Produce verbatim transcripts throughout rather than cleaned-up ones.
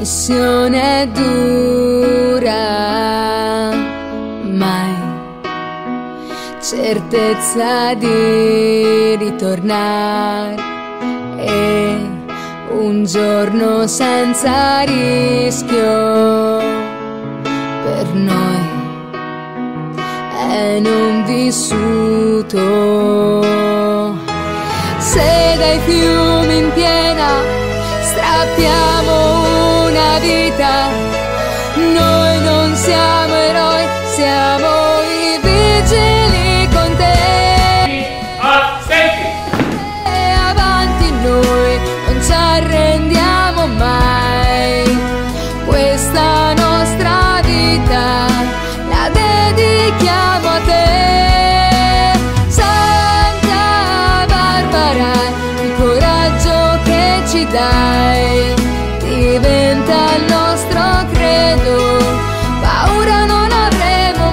missione è dura, mai certezza di ritornare, e un giorno senza rischio per noi è non vissuto. Se dai fiumi in piena strappiamo una vita, noi non siamo eroi, siamo i vigili con te. Assenti! E avanti noi non ci arrendiamo mai, questa nostra vita la dedichiamo a te. Santa Barbara, il coraggio che ci dai diventa il nostro credo, paura non avremo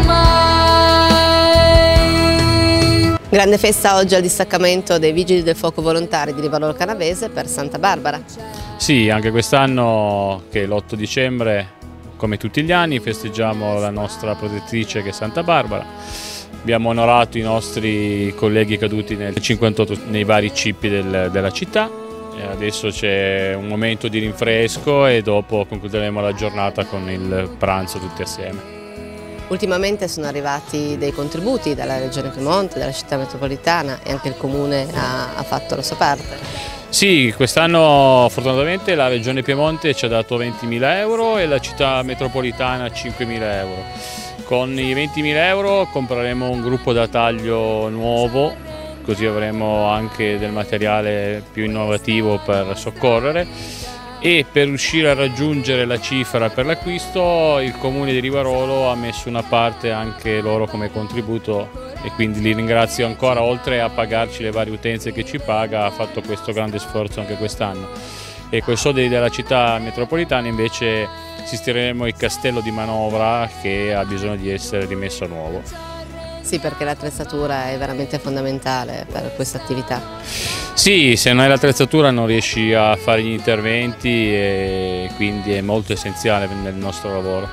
mai. Grande festa oggi al distaccamento dei Vigili del Fuoco Volontari di Rivarolo Canavese per Santa Barbara. Sì, anche quest'anno, che è l'otto dicembre, come tutti gli anni, festeggiamo la nostra protettrice che è Santa Barbara. Abbiamo onorato i nostri colleghi caduti nel cinquantotto nei vari cippi del, della città. E adesso c'è un momento di rinfresco e dopo concluderemo la giornata con il pranzo tutti assieme. Ultimamente sono arrivati dei contributi dalla Regione Piemonte, dalla città metropolitana, e anche il Comune ha, ha fatto la sua parte. Sì, quest'anno fortunatamente la Regione Piemonte ci ha dato ventimila euro e la città metropolitana cinquemila euro. Con i ventimila euro compreremo un gruppo da taglio nuovo, così avremo anche del materiale più innovativo per soccorrere, e per riuscire a raggiungere la cifra per l'acquisto il Comune di Rivarolo ha messo una parte anche loro come contributo, e quindi li ringrazio ancora. Oltre a pagarci le varie utenze che ci paga, ha fatto questo grande sforzo anche quest'anno. E con i soldi della città metropolitana invece sistemeremo il castello di manovra, che ha bisogno di essere rimesso a nuovo. Sì, perché l'attrezzatura è veramente fondamentale per questa attività. Sì, se non hai l'attrezzatura non riesci a fare gli interventi, e quindi è molto essenziale nel nostro lavoro.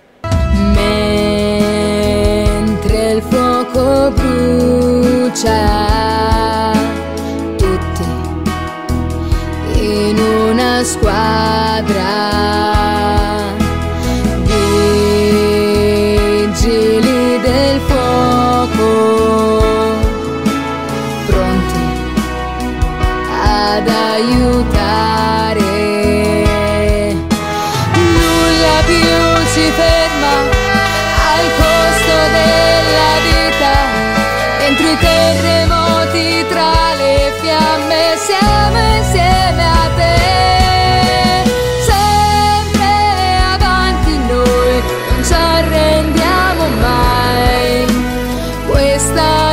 Mentre il fuoco brucia, tutti in una squadra, vigili del fuoco, pronti ad aiutare. Nulla più ci ferma al costo della vita, dentro i terremoti, tra le fiamme, siamo insieme a te. Sempre avanti noi, non ci arrendiamo mai, questa